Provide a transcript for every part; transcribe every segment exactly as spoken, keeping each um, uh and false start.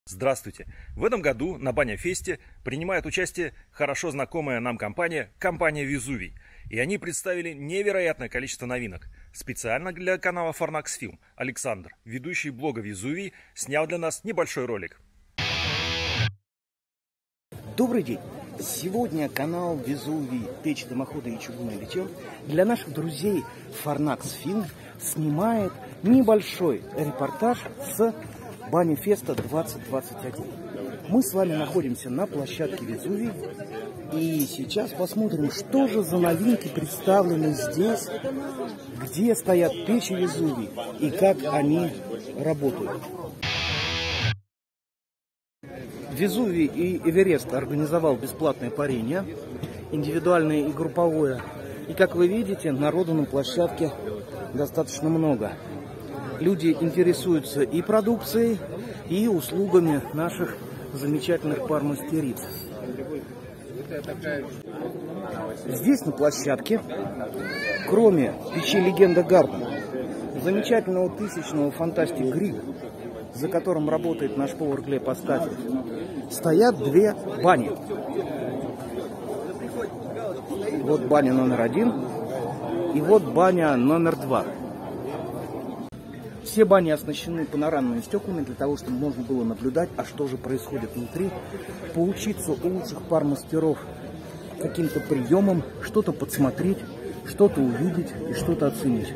Здравствуйте! В этом году на Баня-фесте принимает участие хорошо знакомая нам компания, компания Везувий. И они представили невероятное количество новинок. Специально для канала Фарнакс Фильм Александр, ведущий блога Везувий, снял для нас небольшой ролик. Добрый день! Сегодня канал Везувий, печь, дымоходы и чугунное литье для наших друзей Фарнакс Фильм снимает небольшой репортаж с Баня-феста двадцать двадцать один. Мы с вами находимся на площадке Везувий. И сейчас посмотрим, что же за новинки представлены здесь, где стоят печи Везувий и как они работают. Везувий и Эверест организовал бесплатное парение, индивидуальное и групповое. И как вы видите, народу на площадке достаточно много. Люди интересуются и продукцией, и услугами наших замечательных пар-мастериц. Здесь на площадке, кроме печи Легенда Гарден, замечательного тысячного фантастик гриль, за которым работает наш повар Глеб Остафьев, стоят две бани. Вот баня номер один и вот баня номер два. Все бани оснащены панорамными стеклами для того, чтобы можно было наблюдать, а что же происходит внутри, поучиться у лучших пар-мастеров каким-то приемам, что-то подсмотреть, что-то увидеть и что-то оценить.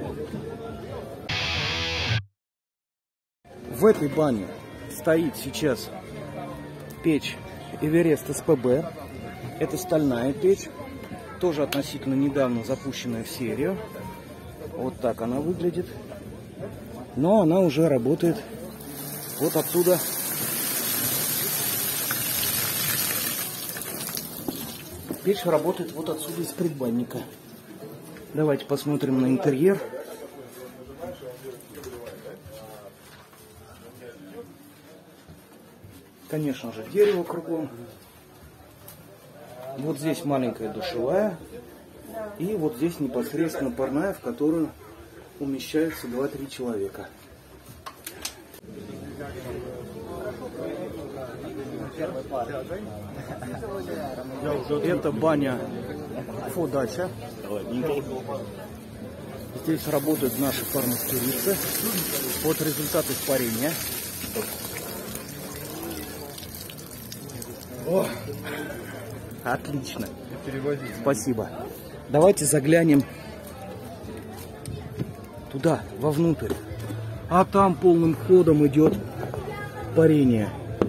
В этой бане стоит сейчас печь Эверест эс пэ бэ. Это стальная печь, тоже относительно недавно запущенная в серию. Вот так она выглядит. Но она уже работает вот оттуда. Печь работает вот отсюда из предбанника. Давайте посмотрим на интерьер. Конечно же, дерево кругом. Вот здесь маленькая душевая. И вот здесь непосредственно парная, в которую умещается два-три человека. Это баня Фодача. Здесь работают наши пар-мастерицы. Вот результат их парения. О, отлично. Спасибо. Давайте заглянем туда, вовнутрь. А там полным ходом идет парение.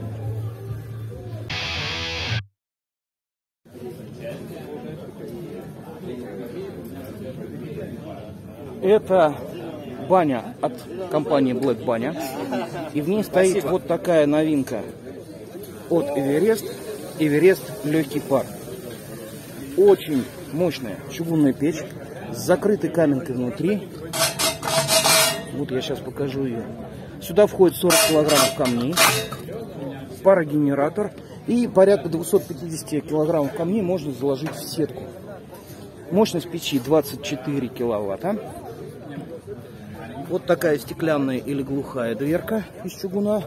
Это баня от компании Black Banner. И в ней стоит вот такая новинка от Эверест. Эверест легкий пар. Очень мощная чугунная печь с закрытой каменкой внутри. Вот я сейчас покажу ее. Сюда входит сорок килограммов камней, парогенератор, и порядка двухсот пятидесяти килограммов камней можно заложить в сетку. Мощность печи двадцать четыре киловатта. Вот такая стеклянная или глухая дверка из чугуна.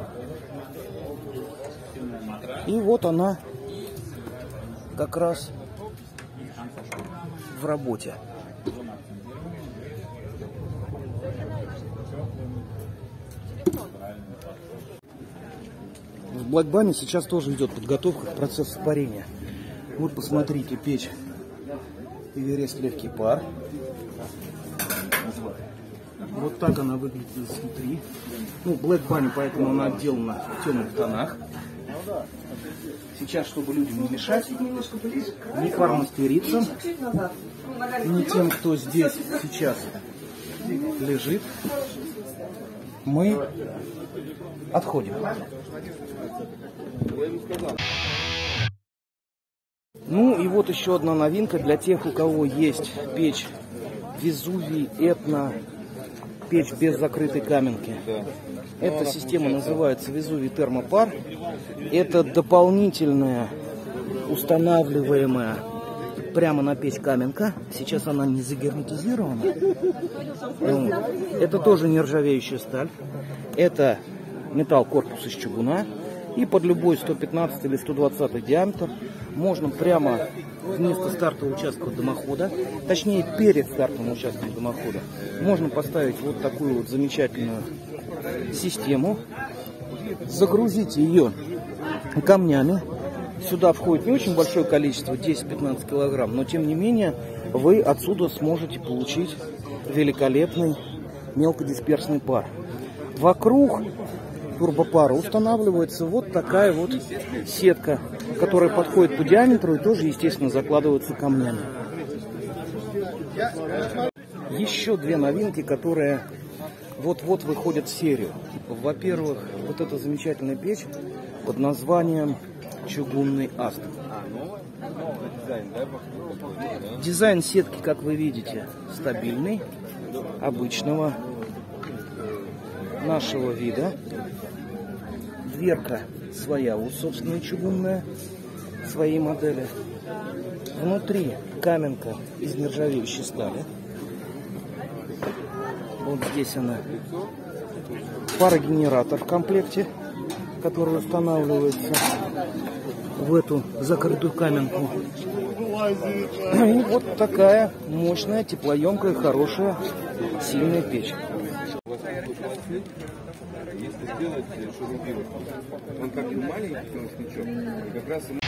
И вот она как раз в работе. В Black Banner сейчас тоже идет подготовка к процессу парения. Вот посмотрите, печь Эверест легкий пар. Вот так она выглядит изнутри. Ну, Black Banner, поэтому она отделана в темных тонах. Сейчас, чтобы людям не мешать, ни пар-мастерицам, ни тем, кто здесь сейчас лежит, мы отходим. Ну и вот еще одна новинка для тех, у кого есть печь Везувий Этно, печь без закрытой каменки. Эта система называется Везувий Термопар. Это дополнительная устанавливаемая прямо на печь каменка. Сейчас она не загерметизирована. Это тоже нержавеющая сталь. Это металл корпус из чугуна. И под любой сто пятнадцатый или сто двадцатый диаметр можно прямо вместо стартового участка дымохода, точнее перед стартовым участком дымохода, можно поставить вот такую вот замечательную систему, загрузить ее камнями. Сюда входит не очень большое количество, десять-пятнадцать килограмм, но тем не менее вы отсюда сможете получить великолепный мелкодисперсный пар. Вокруг турбопара устанавливается вот такая вот сетка, которая подходит по диаметру и тоже, естественно, закладывается камнями. Еще две новинки, которые вот-вот выходят в серию. Во-первых, вот эта замечательная печь под названием чугунный аст. Дизайн сетки, как вы видите, стабильный, обычного нашего вида. Дверка своя, вот собственная чугунная, своей модели. Внутри каменка из нержавеющей стали. Вот здесь она. Парогенератор в комплекте, который устанавливается в эту закрытую каменку. И вот такая мощная, теплоемкая, хорошая, сильная печь. Если сделать шурупировку, он как бы маленький смычок, и как раз ему...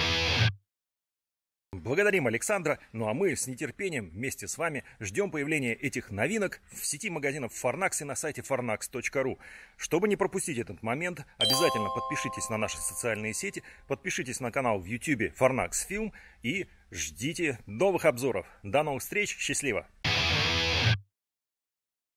Благодарим Александра, ну а мы с нетерпением вместе с вами ждем появления этих новинок в сети магазинов Farnax и на сайте farnax точка ру. Чтобы не пропустить этот момент, обязательно подпишитесь на наши социальные сети, подпишитесь на канал в YouTube Farnax Film и ждите новых обзоров. До новых встреч, счастливо!